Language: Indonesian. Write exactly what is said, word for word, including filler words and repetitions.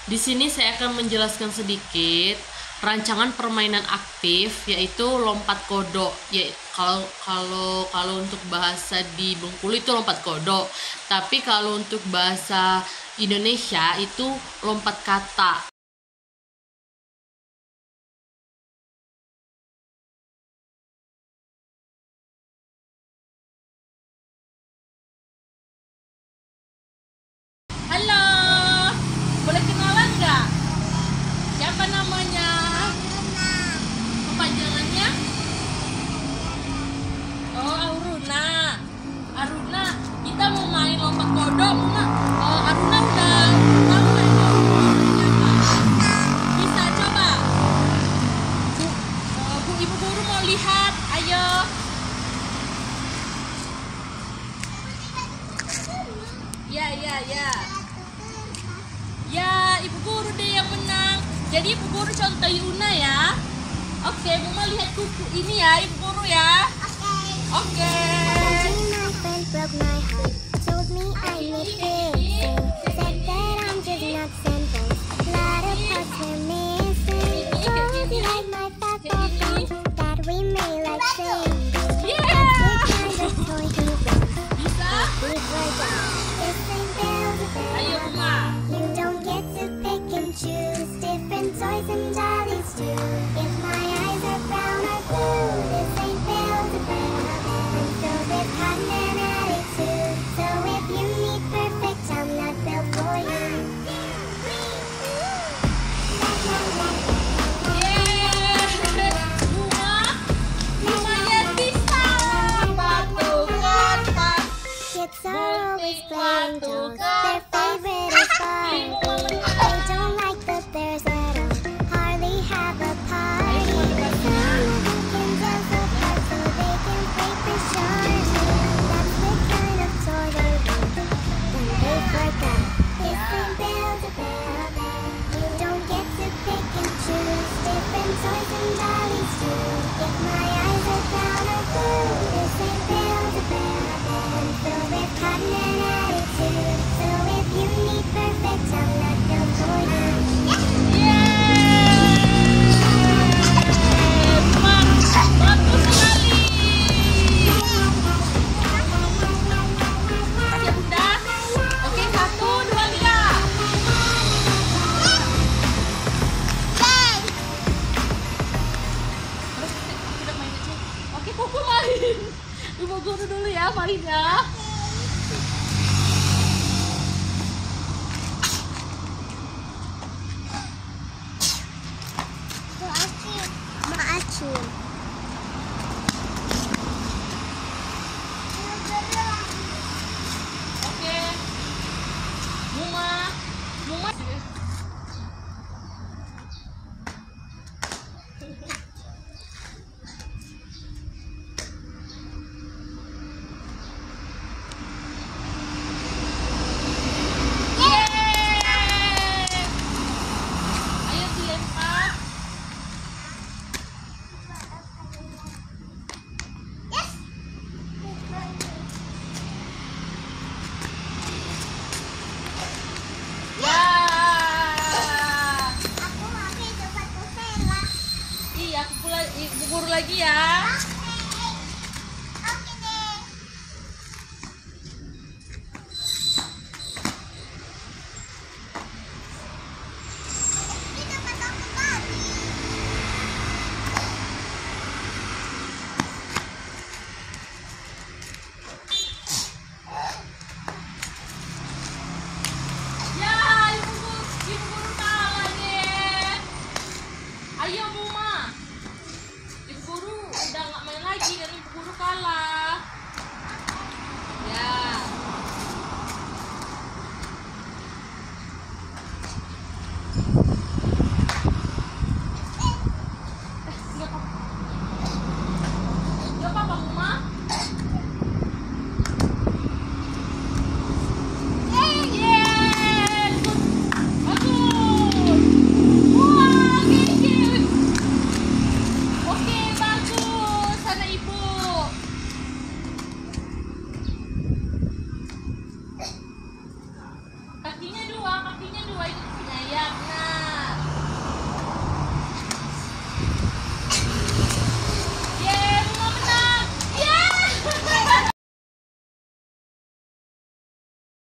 Di sini saya akan menjelaskan sedikit rancangan permainan aktif, yaitu lompat kodok. Ya, kalau kalau kalau untuk bahasa di Bengkulu itu lompat kodok, tapi kalau untuk bahasa Indonesia itu lompat kata. Halo, boleh kenalan nggak? Siapa namanya? Kepanjangannya? Oh, Aruna. Aruna, kita mau main lompat kodok, Mama. Oh, Aruna udah tahu main lompat kodok. Bisa coba? Bu, oh, Bu Ibu Guru mau lihat. Ayo. Ya, ya, ya. Ya, Ibu Guru deh yang menang. Jadi Ibu Guru contohi Una ya. Oke, Mama lihat kuku ini ya, Ibu Guru ya. Oke. Ayo, Mama. Toys and dollies too. If my eyes are brown or blue, this ain't built a bear. I'm filled with cotton and attitude. So if you need perfect, I'm not built for you. Kids are always playing dolls. Their favorite is Barbie. They don't like the bears at all. Hardly have a party. Some of them can dance so hard so they can play for sure. That's the kind of toy they want. Then they forgot. This ain't Build-A-Bear. You don't get to pick and choose. Different toys and dollies too. If my eyes are brown or blue, this ain't Build-A-Bear. I'm filled with cotton and attitude. So if you need perfect, I'm not built for you. Ibu Guru dulu ya, main ya. Maacun. Oke. Muma, Muma. Iya, aku pula Ibu Guru lagi ya.